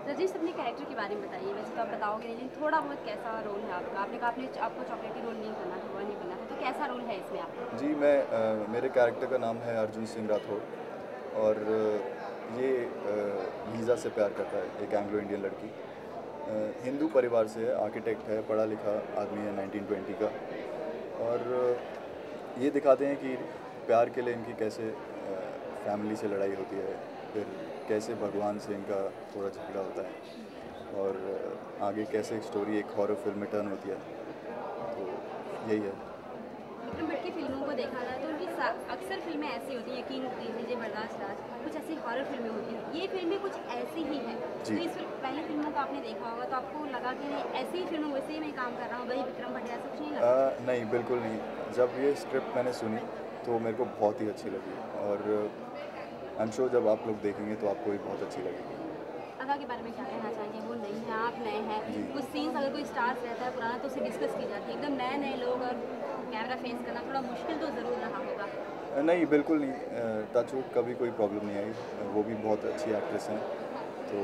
रजनीश, अपने कैरेक्टर के बारे में बताइए। वैसे तो आप बताओगे नहीं, लेकिन थोड़ा बहुत कैसा रोल है आपका? आपने कहा आपको चॉकलेटी रोल नहीं करना था, वो नहीं करना था, तो कैसा रोल है इसमें आपका? जी, मेरे कैरेक्टर का नाम है अर्जुन सिंह राठौर और ये लीज़ा से प्यार करता है, एक एंग्लो इंडियन लड़की। हिंदू परिवार से है, आर्किटेक्ट है, पढ़ा लिखा आदमी है 1920 का। और ये दिखाते हैं कि प्यार के लिए इनकी कैसे फैमिली से लड़ाई होती है, फिर कैसे भगवान से इनका थोड़ा झगड़ा होता है और आगे कैसे एक स्टोरी एक हॉरर फिल्म में टर्न होती है। तो यही है। विक्रम भट्ट की फिल्मों को देखा जाए तो उनकी अक्सर फिल्में ऐसी होती हैं, यकीन कीजिए, बर्दाश्त राज, कुछ ऐसी हॉरर फिल्में होती हैं। ये फिल्में कुछ ऐसी ही हैं। तो इस पहली फिल्मों को आपने देखा होगा, तो आपको लगा कि नहीं ऐसी ही फिल्मों वैसे ही मैं काम कर रहा हूँ, वही विक्रम भट्ट, ऐसा कुछ नहीं लगा? नहीं, बिल्कुल नहीं। जब ये स्क्रिप्ट मैंने सुनी तो मेरे को बहुत ही अच्छी लगी और आई एम श्योर जब आप लोग देखेंगे तो आपको भी बहुत अच्छी लगेगी। अदा के बारे में क्या कहना चाहेंगे? वो नई है, आप नए हैं, जी। कुछ सीन्स अगर कोई स्टार्स रहता है पुराना तो उसे डिस्कस की जाती है। एकदम नए नए लोग और कैमरा फेस करना थोड़ा मुश्किल तो ज़रूर रहा होगा। नहीं, बिल्कुल नहीं। टचवुड कभी कोई प्रॉब्लम नहीं आई। वो भी बहुत अच्छी एक्ट्रेस हैं, तो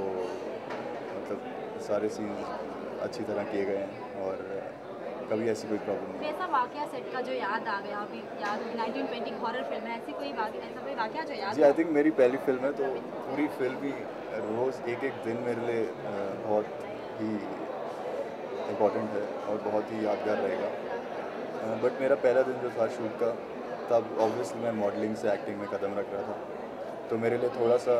मतलब सारे सीन अच्छी तरह किए गए हैं और कभी ऐसी कोई प्रॉब्लम नहीं। ऐसा वाकया सेट का जो याद आ गया अभी, याद 1920 हॉरर फिल्म है, ऐसी कोई ऐसा कोई वाकया जो याद जी, आई थिंक मेरी पहली फिल्म है, तो पूरी फिल्म ही रोज़ एक एक दिन मेरे लिए बहुत ही इम्पोर्टेंट है और बहुत ही यादगार रहेगा। बट मेरा पहला दिन जो था शूट का, तब ऑब्वियसली मैं मॉडलिंग से एक्टिंग में कदम रख रहा था, तो मेरे लिए थोड़ा सा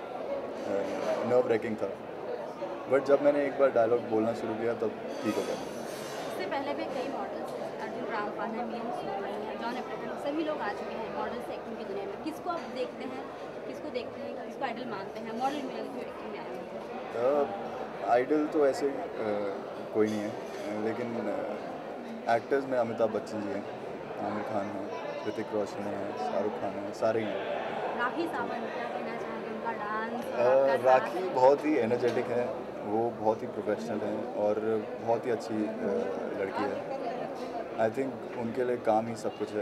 नर्व रैकिंग था। बट जब मैंने एक बार डायलॉग बोलना शुरू किया तब ठीक हो गया। इससे पहले भी कई मॉडल्स हैं, अर्जुन रामपाल है, मीन सोमनी है, जॉन एब्राहम, सभी लोग आ चुके हैं मॉडल से एक्टिंग की दुनिया में। किसको आप देखते हैं, किसको आइडल मानते हैं मॉडल में जो एक्टिंग में आए हैं? आइडल तो ऐसे कोई नहीं है, लेकिन एक्टर्स में अमिताभ बच्चन जी हैं, आमिर खान हैं, ऋतिक रोशन है, शाहरुख खान है, सारे ही हैं। राखी सावंत, क्या कहना चाहेंगे? उनका डांस और आपका राखी बहुत ही एनर्जेटिक है, वो बहुत ही प्रोफेशनल हैं और बहुत ही अच्छी लड़की है। आई थिंक उनके लिए काम ही सब कुछ है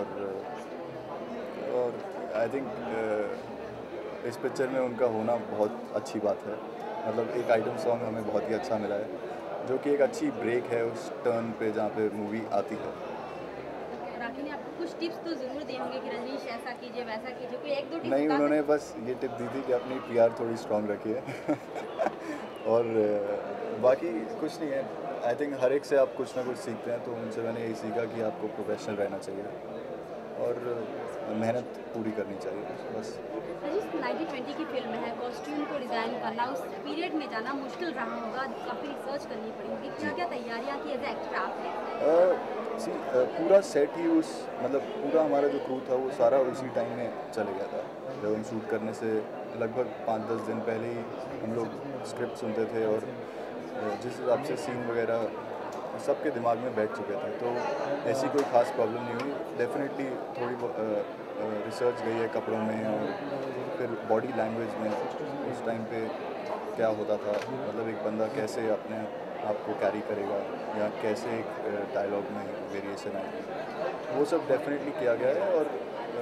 और आई थिंक इस पिक्चर में उनका होना बहुत अच्छी बात है। मतलब एक आइटम सॉन्ग हमें बहुत ही अच्छा मिला है, जो कि एक अच्छी ब्रेक है उस टर्न पे जहाँ पे मूवी आती है। राखी ने आपको कुछ टिप्स तो ज़रूर दिए होंगे कि रजनीश ऐसा कीजिए, वैसा कीजिए, कोई एक दो टिप्स? नहीं, उन्होंने बस ये टिप दी थी कि अपनी पीआर थोड़ी स्ट्रॉन्ग रखिए और बाकी कुछ नहीं है। आई थिंक हर एक से आप कुछ ना कुछ सीखते हैं, तो उनसे मैंने यही सीखा कि आपको प्रोफेशनल रहना चाहिए और मेहनत पूरी करनी चाहिए, बस। रजनीश, 1920 की फिल्म है, कॉस्ट्यूम को डिज़ाइन करना, उस पीरियड में जाना मुश्किल रहा होगा, काफ़ी रिसर्च करनी पड़ी होगी। क्या क्या तैयारियाँ की एज एक्टर आपने? पूरा सेट ही मतलब पूरा हमारा जो क्रू था वो सारा उसी टाइम में चले गया था। जब हम शूट करने से लगभग 5-10 दिन पहले ही हम लोग स्क्रिप्ट सुनते थे और जिस हिसाब से सीन वगैरह सबके दिमाग में बैठ चुके थे, तो ऐसी कोई ख़ास प्रॉब्लम नहीं हुई। डेफिनेटली थोड़ी रिसर्च गई है कपड़ों में और फिर बॉडी लैंग्वेज में उस टाइम पे क्या होता था, मतलब एक बंदा कैसे अपने आप को कैरी करेगा या कैसे एक डायलॉग में वेरिएशन आएगी, वो सब डेफिनेटली किया गया है और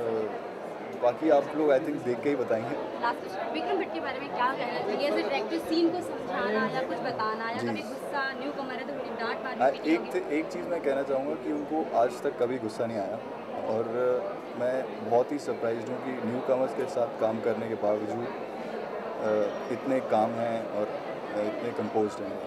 बाकी आप लोग आई थिंक देख के ही बताएंगे। लास्ट क्वेश्चन, विक्रम भट्ट के बारे में क्या कहना चाहिए? ऐसे डायरेक्टर सीन को समझाना या कुछ बताना या कभी गुस्सा, न्यू कमर है तो थोड़ी डांट मारनी एक चीज़ मैं कहना चाहूँगा कि उनको आज तक कभी गुस्सा नहीं आया और मैं बहुत ही सरप्राइज्ड हूँ कि न्यू कमर्स के साथ काम करने के बावजूद इतने काम हैं और इतने कंपोज्ड हैं।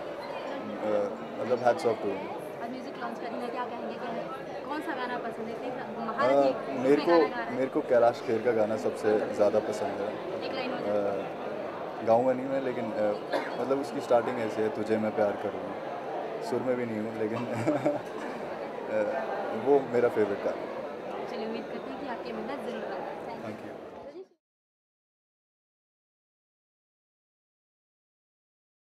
मतलब हैट्स ऑफ टू हिम। और म्यूजिक लॉन्च करने क्या कहेंगे कि कौन सा गाना पसंद है? इतनी महारत जी मेरे उसमें को गाना गा रहा है। मेरे को कैलाश खेर का गाना सबसे ज़्यादा पसंद है। एक लाइन हो जाए। गाऊंगा नहीं मैं, लेकिन मतलब उसकी स्टार्टिंग ऐसे है, तुझे मैं प्यार करूँगा। सुर में भी नहीं हूँ, लेकिन वो मेरा फेवरेट गाना है। चलिए, उम्मीद करते हैं कि आपकी मदद ज़रूर करें। Thank you.